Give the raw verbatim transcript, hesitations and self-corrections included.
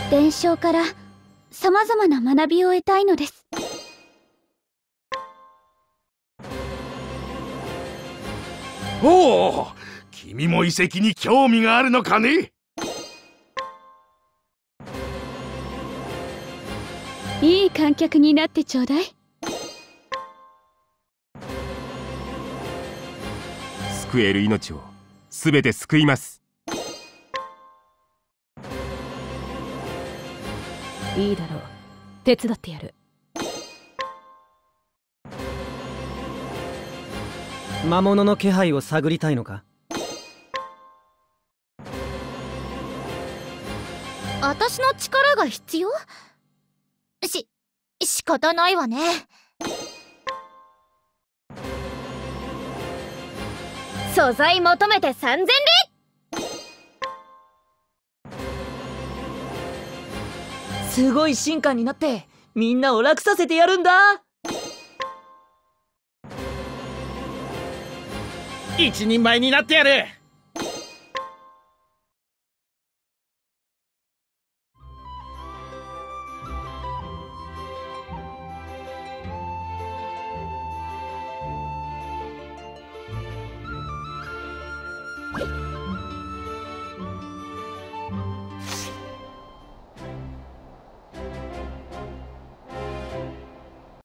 伝承から様々な学びを得たいのです。 おお、君も遺跡に興味があるのかね。 いい観客になってちょうだい。 救える命をすべて救います。 いいだろう、手伝ってやる。 魔物の気配を探りたいのか。 私の力が必要？し、仕方ないわね。素材求めて三千里。 すごい進化になってみんなを楽させてやるんだ。 一人前になってやる。 はい。